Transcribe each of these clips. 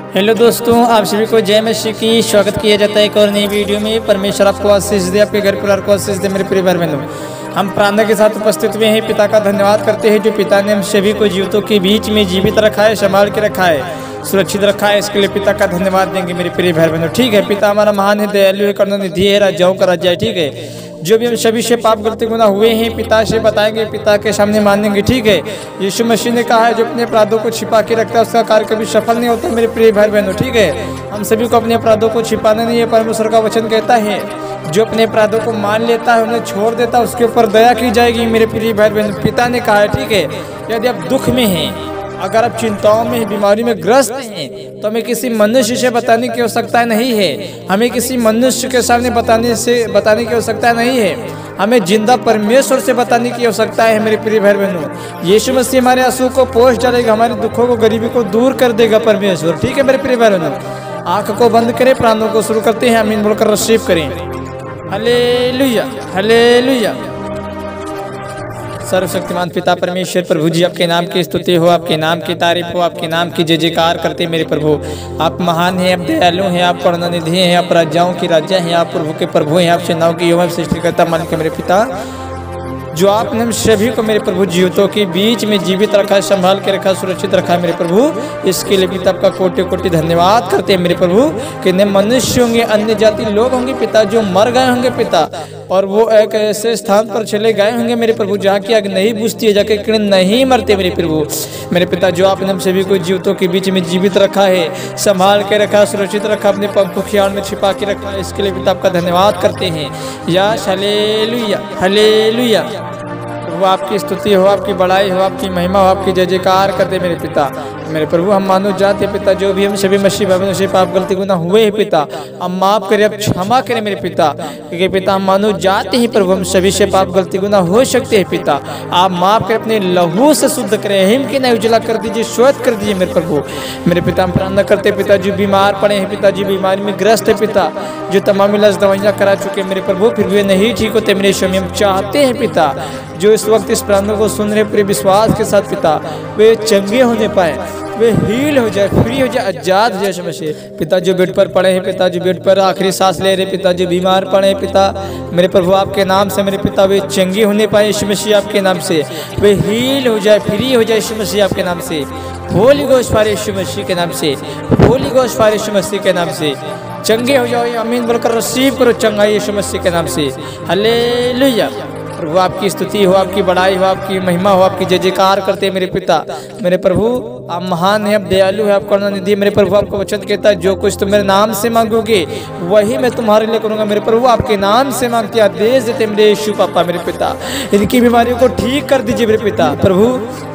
Hello दोस्तों, आप सभी को जय मसीह की स्वागत किया जाता है एक और नई वीडियो में। परमेश्वर आपको आशीष दे, आपके घर परिवार को आशीष दे। मेरे प्रिय भाई बहनों, हम प्रार्थना के साथ उपस्थित हुए हैं। पिता का धन्यवाद करते हैं जो पिता ने हम सभी को जीवितों के बीच में जीवित रखा है, संभाल के रखा है, सुरक्षित रखा है। इसके लिए पिता का धन्यवाद देंगे मेरे प्रिय भाई बहनों। ठीक है, पिता हमारा महान है, दयालु है, करुणानिधि है, राजाओं का राजा है। ठीक है, जो भी हम सभी से पाप गलती गुनाह हुए हैं पिता से बताएंगे, पिता के सामने मानेंगे। ठीक है, यीशु मसीह ने कहा है जो अपने अपराधों को छिपा के रखता है उसका कार्य कभी सफल नहीं होता मेरे प्रिय भाई बहनों। ठीक है, हम सभी को अपने अपराधों को छिपाना नहीं है। परमेश्वर का वचन कहता है जो अपने अपराधों को मान लेता है, उन्हें छोड़ देता है, उसके ऊपर दया की जाएगी मेरे प्रिय भाई बहनों। पिता ने कहा है, ठीक है, यदि आप दुख में हैं, अगर आप चिंताओं में, बीमारी में ग्रस्त हैं, तो हमें किसी मनुष्य से बताने की आवश्यकता नहीं है। हमें किसी मनुष्य के सामने बताने की आवश्यकता नहीं है। हमें जिंदा परमेश्वर से बताने की आवश्यकता है मेरे प्रिय भाई बहनों। यीशु मसीह हमारे आंसू को पोंछ डालेगा, हमारे दुखों को, गरीबी को दूर कर देगा परमेश्वर। ठीक है मेरे प्रिय भाई बहनों, आंख को बंद करें, प्रार्थना को शुरू करते हैं। आमीन बोलकर रिसीव करें। Hallelujah, hallelujah. सर्वशक्तिमान पिता परमेश्वर प्रभु जी, आपके नाम की स्तुति हो, आपके नाम की तारीफ हो, आपके नाम की जय जयकार करते मेरे प्रभु। आप महान हैं, आप दयालु हैं, आप करुणानिधि हैं, आप राजाओं की राजा हैं, आप प्रभु के प्रभु हैं, आप सेनाओं की यहोवा सृष्टिकर्ता मान के मेरे पिता, जो आपने हम सभी को मेरे प्रभु जीवितों के बीच में जीवित रखा, संभाल के रखा, सुरक्षित रखा मेरे प्रभु। इसके लिए पिता आपका कोटि कोटि धन्यवाद करते हैं मेरे प्रभु। कितने मनुष्य होंगे, अन्य जाति लोग होंगे पिता, जो मर गए होंगे पिता, और वो एक ऐसे स्थान पर चले गए होंगे मेरे प्रभु जहाँ की आग नहीं बुझती है, जाके कीड़े नहीं मरते मेरे प्रभु। मेरे पिता, जो आपने हम सभी को जीवितों के बीच में जीवित रखा है, संभाल के रखा, सुरक्षित रखा, अपने पंखों की आड़ में छिपा के रखा, इसके लिए पिता आपका धन्यवाद करते हैं। यश हालेलुया, हालेलुया। प्रभु आपकी स्तुति हो, आपकी बड़ाई हो, आपकी महिमा हो, आपकी जय जयकार करते मेरे पिता। मेरे प्रभु, हम मानो जाते पिता, जो भी हम सभी मसीह भाइयों से पाप गलती गुनाह हुए हैं पिता, हम माफ करें, अब क्षमा करें मेरे पिता। क्योंकि पिता हम मानो जाते हैं प्रभु, हम सभी से पाप गलती गुनाह हो सकते हैं पिता। आप माफ करें, अपने लहू से शुद्ध करें, हिम के नए उजला कर दीजिए, श्वेत कर दीजिए मेरे प्रभु। मेरे पिता, हम प्रार्थना करते पिता, जो बीमार पड़े हैं पिता, जो बीमारी में ग्रस्त है पिता, जो तमाम इलाज दवाइयाँ करा चुके मेरे प्रभु, फिर भी नहीं ठीक होते मेरे स्वामी, हम चाहते हैं पिता, जो इस वक्त इस प्रार्थना को सुन रहे पूरे विश्वास के साथ पिता, वे चंगे होने पाए, वे हील हो जाए, फ्री हो जाए, आजाद हो जाए समझे पिता। जो बेड पर पड़े हैं पिता, जो बेड पर आखिरी सांस ले रहे पिता, जो बीमार पड़े हैं पिता, मेरे प्रभु आपके नाम से मेरे पिता, वे चंगे होने पाए यीशु मसीह आपके नाम से, वे हील हो जाए, फ्री हो जाए यीशु मसीह आपके नाम से। होली घोष फारे यीशु मसीह के नाम से, होली घोष फारे यीशु मसीह के नाम से, चंगे हो जाओ, आमीन बोलकर रिसीव करो चंगाई यीशु मसीह के नाम से। हालेलुया। प्रभु आपकी स्तुति हो, आपकी बड़ाई हो, आपकी महिमा हो, आपकी जय जयकार करते हैं मेरे पिता। मेरे प्रभु, आप महान हैं, आप दयालु हैं, आप करुणानिधि। मेरे प्रभु, आपको वचन कहता है जो कुछ तुम मेरे नाम से मांगोगे वही मैं तुम्हारे लिए करूंगा मेरे प्रभु। आपके नाम से मांगते आदेश देते मेरे यीशु पापा मेरे पिता, इनकी बीमारियों को ठीक कर दीजिए मेरे पिता। प्रभु,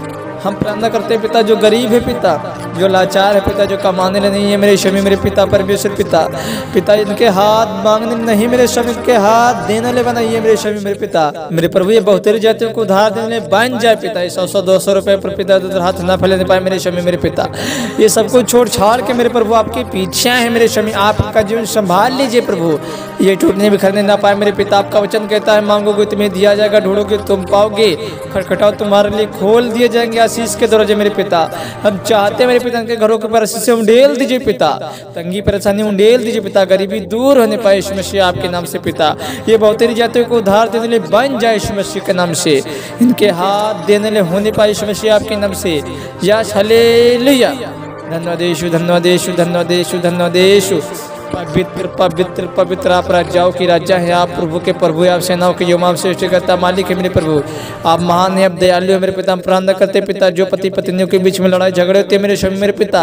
हम प्रार्थना करते हैं पिता, जो गरीब है पिता, जो लाचार है पिता, जो कमाने में नहीं है मेरे स्वामी मेरे पिता परमेश्वर पिता, पिता इनके हाथ मांगने में नहीं मेरे स्वामी, इनके हाथ देने ले बनाइए मेरे स्वामी मेरे पिता। मेरे प्रभु, ये बहुतेरी जातियों को उधार देने बन जाए पिता, 100-200 रुपए पर पिता हाथ ना फैलाने पाए मेरे स्वामी मेरे पिता। ये सब कुछ छोड़ छाड़ के मेरे प्रभु आपके पीछे है मेरे स्वामी, आप इनका जीवन संभाल लीजिए प्रभु, ये टूटने बिखरने ना पाए मेरे पिता। आपका वचन कहता है मांगोगे तुम्हें दिया जाएगा, ढूंढोगे तुम पाओगे, खटखटाओ तुम्हारे लिए खोल दिए जाएंगे आशीष के दरवाजे मेरे पिता। हम चाहते हैं मेरे पिता, के घरों के ऊपर आशीष से उंडेल दीजिए पिता, तंगी परेशानी उंडेल दीजिए पिता, गरीबी दूर होने पाए यीशु मसीह आपके नाम से पिता। ये बहुतेरी जातियों को उधार देने लिए बन जाए यीशु मसीह के नाम से, इनके हाथ देने लिए होने पाए यीशु मसीह आपके नाम से। Yes hallelujah. धन्यवाद यीशु, धन्यवाद यीशु, धन्यवाद यीशु, धन्यवाद यीशु। पवित्र पवित्र पवित्र आप राजाओं की राजा है, आप प्रभु के प्रभु, आप सेनाओं के यहोवा सृष्टिकर्ता मालिक है मेरे प्रभु। आप महान है, आप दयालु है मेरे पिता। हम प्रार्थना करते पिता, जो पति पत्नियों के बीच में लड़ाई झगड़े होते मेरे स्वामी मेरे पिता,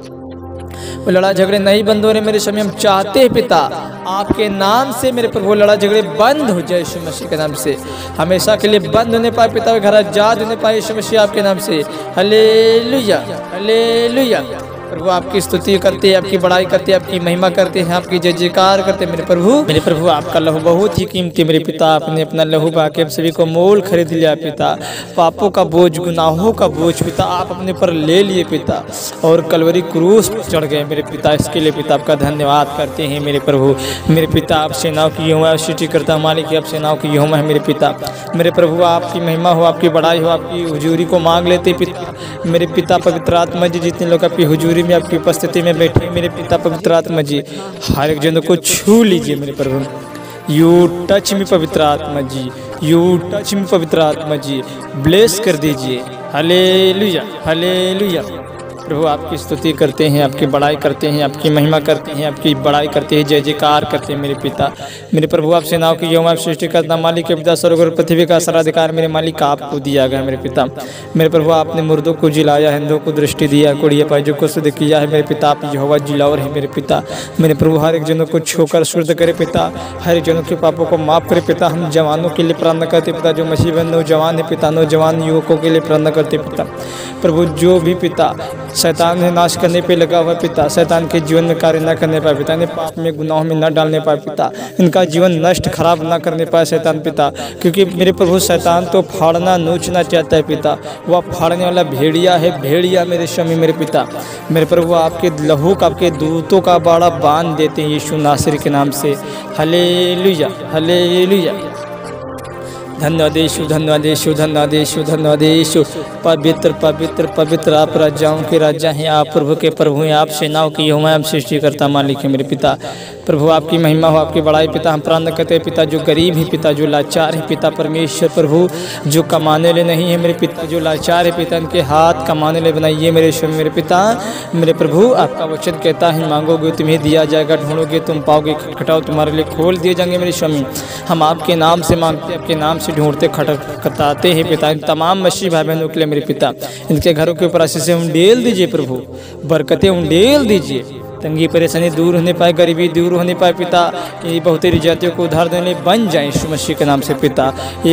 वो लड़ाई झगड़े नहीं बंद हो रहे मेरे स्वामी। हम चाहते हैं पिता आपके नाम से मेरे प्रभु लड़ाई झगड़े बंद हो जाए यीशु मसीह के नाम से, हमेशा के लिए बंद होने पाए पिता, घर आजाद होने पाए यीशु मसीह आपके नाम से। Hallelujah, hallelujah. प्रभु आपकी स्तुति करते हैं, आपकी बड़ाई करते हैं, आपकी महिमा करते हैं, आपकी जय जयकार करते हैं मेरे प्रभु। मेरे प्रभु, आपका लहू बहुत ही कीमती मेरे पिता, आपने अपना लहू बहा के हम सभी को मोल खरीद लिया पिता। पापों का बोझ, गुनाहों का बोझ पिता आप अपने पर ले लिए पिता, और कलवरी क्रूस चढ़ गए मेरे पिता। इसके लिए पिता आपका धन्यवाद करते हैं मेरे प्रभु। मेरे पिता, आप सेनाओं की यहोवा सृष्टिकर्ता मालिक, आप सेनाओं की यहोवा है मेरे पिता। मेरे प्रभु, आपकी महिमा हो, आपकी बड़ाई हो, आपकी हुजूरी को मांग लेते पिता। मेरे पिता, पवित्र आत्मा जी जितने लोग आपकी हुजूरी हजूरी में, आपकी उपस्थिति में बैठे मेरे पिता पवित्र आत्मा जी, हर एक जनों को छू लीजिए मेरे प्रभु। यू टच मी पवित्र आत्मा जी, यू टच मी पवित्र आत्मा जी, ब्लेस कर दीजिए। Hallelujah, hallelujah. प्रभु आपकी स्तुति करते हैं, आपकी बड़ाई करते हैं, आपकी महिमा करते हैं, आपकी बड़ाई करते हैं, जय जयकार करते हैं मेरे पिता। मेरे प्रभु आप सेनाओं की यहोवा सृष्टिकर्ता मालिक के पिता, स्वर्ग और पृथ्वी का सर्वाधिकार मेरे मालिक आपको दिया गया मेरे पिता। मेरे प्रभु आपने मुर्दों को जिलाया, अंधों को दृष्टि दिया, कोढ़िए पायजों को शुद्ध किया है मेरे पिता। आप यहोवा जिलावर है मेरे पिता। मेरे प्रभु हर एक जनों को छूकर शुद्ध करे पिता, हर एक जनों के पापों को माफ करे पिता। हम जवानों के लिए प्रार्थना करते पिता, जो मसीह में नौजवान है पिता, नौजवान युवकों के लिए प्रार्थना करते पिता। प्रभु जो भी पिता शैतान ने नाश करने पे लगा हुआ पिता, शैतान के जीवन में कार्य न करने पाए पिता, इन्हें पाप में गुनाहों में न डालने पाए पिता, इनका जीवन नष्ट खराब न करने पाए शैतान पिता। क्योंकि मेरे प्रभु शैतान तो फाड़ना नोचना चाहता है पिता, वह फाड़ने वाला भेड़िया है, भेड़िया मेरे स्वामी मेरे पिता। मेरे प्रभु आपके लहू का, आपके दूतों का बाड़ा बांध देते हैं यीशु नासरी के नाम से। Hallelujah, hallelujah. धन्यवाद यीशु, धन्यवाद यीशु, धन्यवाद यीशु, धन्यवाद यीशु। पवित्र पवित्र पवित्र आप राजाओं के राजा हैं, आप प्रभु के प्रभु हैं, आप सेनाओं की यहोवा, आप सृष्टिकर्ता मालिक है मेरे पिता। प्रभु आपकी महिमा हो, आपकी बड़ाई पिता। हम प्रार्थना करते हैं पिता, जो गरीब है पिता, जो लाचार है पिता परमेश्वर प्रभु, जो कमाने ले नहीं है मेरे पिता, जो लाचार है पिता, इनके हाथ कमाने ले बनाइए मेरे ईश्वर मेरे पिता। मेरे प्रभु आपका वचन कहता है, मांगोगे तुम्हें दिया जाएगा, ढूंढोगे तुम पाओगे, खटखटाओ तुम्हारे लिए खोल दिए जाएंगे मेरे स्वामी। हम आपके नाम से मांगते, आपके नाम से ढूंढते, खटखटाते हैं पिता। इन तमाम मसीह भाई बहनों के लिए मेरे पिता, इनके घरों के ऊपर आशीष से उंडेल दीजिए प्रभु, बरकतें उंडेल दीजिए, तंगी परेशानी दूर होने पाए, गरीबी दूर होने पाए पिता। ये बहुतेरी जातियों को उद्धार देने बन जाए यीशु मसीह के नाम से पिता।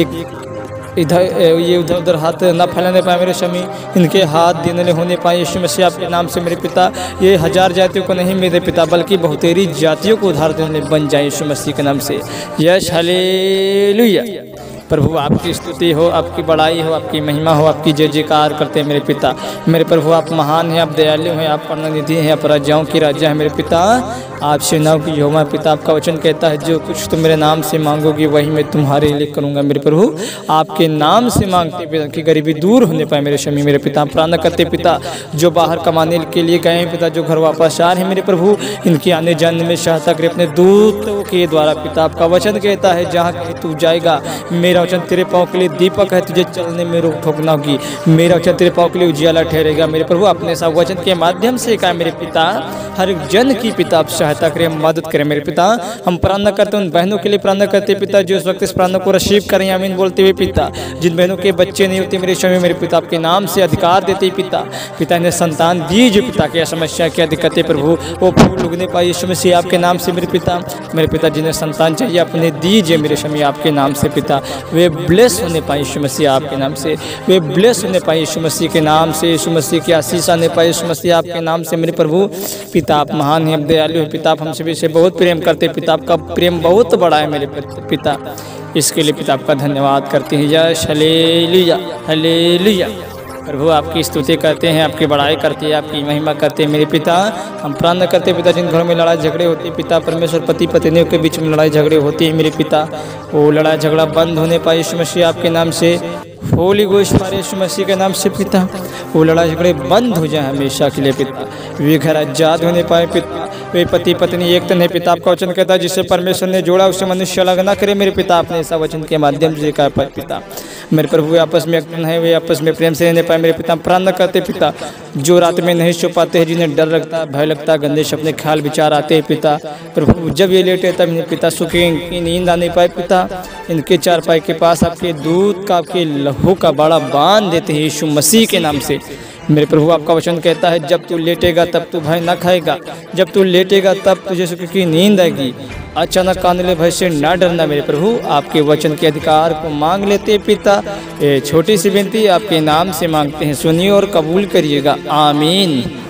एक इधर ये उधर उधर हाथ ना फैलाने पाए मेरे स्वामी, इनके हाथ देने होने पाए यीशु मसीह आपके नाम से मेरे पिता। ये हजार जातियों को नहीं मेरे पिता, बल्कि बहुतेरी जातियों को उद्धार देने बन जाए यीशु मसीह के नाम से। Yes hallelujah. प्रभु आपकी स्तुति हो, आपकी बड़ाई हो, आपकी महिमा हो, आपकी जय जयकार करते हैं मेरे पिता। मेरे प्रभु आप महान हैं, आप दयालु हैं, आप करुणानिधि हैं, आप राजाओं की राजा है मेरे पिता। आप सेनाओं की यहोवा पिता। आपका वचन कहता है, जो कुछ तुम मेरे नाम से मांगोगे वही मैं तुम्हारे लिए करूँगा मेरे प्रभु। आपके नाम से मांगते पिता कि गरीबी दूर होने पाए मेरे स्वामी मेरे पिता। प्रार्थना करते पिता, जो बाहर कमाने के लिए गए हैं पिता, जो घर वापस आ रहे हैं मेरे प्रभु, इनके आने जाने में सहायता करे अपने दूतों के द्वारा पिता। आपका वचन कहता है, जहाँ कहीं तू जाएगा मेरा वचन तेरे पाँव के लिए दीपक है, तुझे चलने में रोक ठोक ना होगी। मेरा वचन तेरे पाँव के लिए उजियाला ठहरेगा मेरे प्रभु। अपने सब वचन के माध्यम से कहा मेरे पिता, हर एक जन की पिता आप सहायता करें, मदद करें मेरे पिता। हम प्रार्थना करते हैं उन बहनों के लिए, प्रार्थना करते पिता जो इस वक्त इस प्रार्थना को रिसीव करें, आमीन बोलते हुए पिता। जिन बहनों के बच्चे नहीं होते मेरे स्वामी मेरे पिता, आपके नाम से अधिकार देते पिता। पिता ने संतान दीजिए पिता, क्या समस्या क्या दिक्कत है प्रभु, वो फूल उगने पाए यीशु मसीह आपके नाम से मेरे पिता। मेरे पिता जिन्हें संतान चाहिए अपने दीजिए मेरे स्वामी आपके नाम से पिता। वे ब्लेस होने पाए यीशु मसीह आपके नाम से, वे ब्लेस होने पाए यीशु मसीह के नाम से, यीशु मसीह की आशीष आने पाए यीशु मसीह आपके नाम से मेरे प्रभु। पिता आप महान हैं, दयालु हैं पिता, आप हम सभी से बहुत प्रेम करते पिता। आपका प्रेम बहुत बड़ा है मेरे पिता, इसके लिए पिता आपका धन्यवाद करते हैं। यश हालेलुया, हालेलुया। प्रभु आपकी स्तुति करते हैं, आपकी बड़ाई करते हैं, आपकी महिमा करते हैं मेरे पिता। हम प्रार्थना करते हैं पिता, जिन घरों में लड़ाई झगड़े होते हैं पिता, परमेश्वर पति पत्नियों के बीच में लड़ाई झगड़े होती है मेरे पिता, वो लड़ाई झगड़ा बंद होने पाए यीशु मसीह आपके नाम से। होली गोस्ट पारे यीशु मसीह के नाम से पिता, वो लड़ाई झगड़े बंद हो जाए हमेशा के लिए पिता। वे घर आजाद होने पाए पिता, वे पति पत्नी एक तन है पिता। आपका वचन कहता है, जिससे परमेश्वर ने जोड़ा उसे मनुष्य अलग ना करे मेरे पिता। आपने ऐसा वचन के माध्यम से कहा पाए पिता। मेरे प्रभु वे आपस में एक तन है, वे आपस में प्रेम से रहने पाए मेरे पिता। प्रार्थना करते पिता, जो रात में नहीं सो पाते हैं, जिन्हें डर लगता है, भय लगता है, गंदे अपने ख्याल विचार आते हैं पिता। प्रभु जब ये लेटे तब इन्हें पिता सुखी इनकी नींद आने पाए पिता। इनके चारपाई के पास आपके दूध का, आपके लहू का बाड़ा बांध देते हैं यीशु मसीह के नाम से मेरे प्रभु। आपका वचन कहता है, जब तू लेटेगा तब तू भय न खाएगा, जब तू लेटेगा तब तुझे सुख की नींद आएगी। अचानक आने वाले भय से ना डरना मेरे प्रभु। आपके वचन के अधिकार को मांग लेते पिता। ये छोटी सी विनती आपके नाम से मांगते हैं, सुनिए और कबूल करिएगा, आमीन।